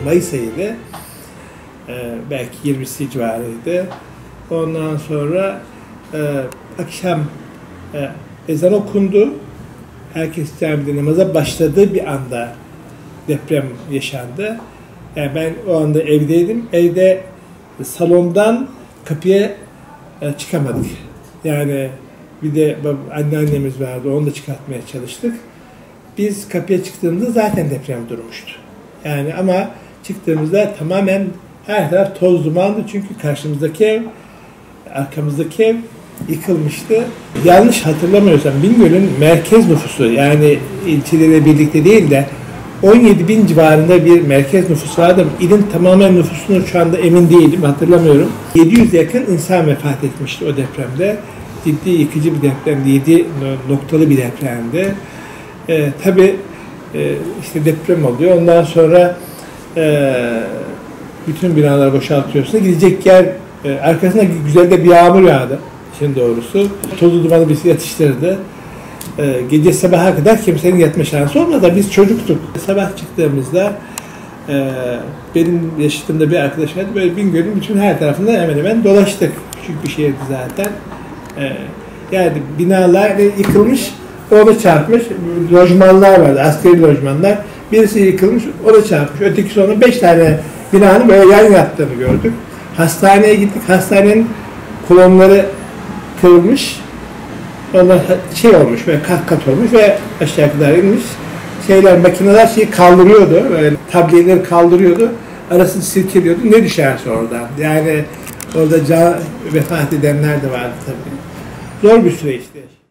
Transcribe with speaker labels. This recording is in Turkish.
Speaker 1: Mayıs ayıydı. Belki 20'si civarıydı. Ondan sonra akşam ezan okundu. Herkes camide namaza başladığı bir anda deprem yaşandı. Yani ben o anda evdeydim. Evde salondan kapıya çıkamadık. Yani bir de anneannemiz vardı. Onu da çıkartmaya çalıştık. Biz kapıya çıktığımızda zaten deprem durmuştu. Yani ama çıktığımızda tamamen her taraf toz dumandı. Çünkü karşımızdaki ev, arkamızdaki ev yıkılmıştı. Yanlış hatırlamıyorsam Bingöl'ün merkez nüfusu, yani ilçeleriyle birlikte değil de 17.000 civarında bir merkez nüfus vardı. İlin tamamen nüfusunu şu anda emin değilim, hatırlamıyorum. 700 yakın insan vefat etmişti o depremde. Ciddi yıkıcı bir depremdi, 7 noktalı bir depremdi. Tabii işte deprem oluyor. Ondan sonra bütün binalar boşaltıyorsun. Gidecek yer, arkasında güzel de bir yağmur yağdı. İşin doğrusu. Tozu dumanı bizi yatıştırdı. Gece sabaha kadar kimsenin yatma şansı olmadı. Biz çocuktuk. Sabah çıktığımızda benim yaşıtımda bir arkadaş vardı. Böyle Bingöl'ün bütün her tarafında hemen hemen dolaştık. Küçük bir şehirdi zaten. Yani binalar yıkılmış, o da çarpmış. Lojmanlar vardı, askeri lojmanlar. Birisi yıkılmış, o da çarpmış. Öteki sonra 5 tane binanın böyle yan yattığını gördük. Hastaneye gittik. Hastanenin kolonları kırılmış. Onlar olmuş, böyle kat olmuş ve aşağı kadar inmiş. Makineler kaldırıyordu, böyle tableleri kaldırıyordu. Arasını silkeliyordu. Ne düşerse oradan. Yani orada vefat edenler de vardı tabii. Zor bir süreçti.